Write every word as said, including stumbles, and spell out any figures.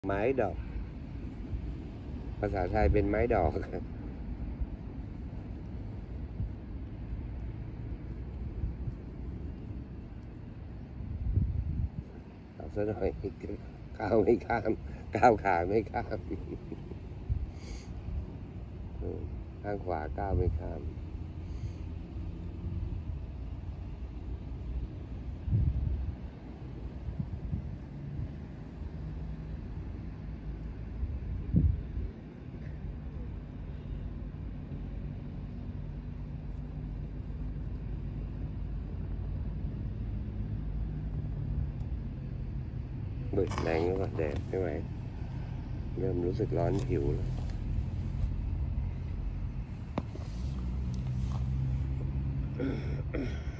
ไม้ดอกภาษาไทยเป็นไม้ดอกเอาซะหน่อยก้าวไม่ข้ามก้าวขาไม่ข้ามข้างขวาก้าวไม่ข้ามเบิดแรงแล้วก็แดดไม่ไหวเริ่มรู้สึกร้อนผิวแล้ว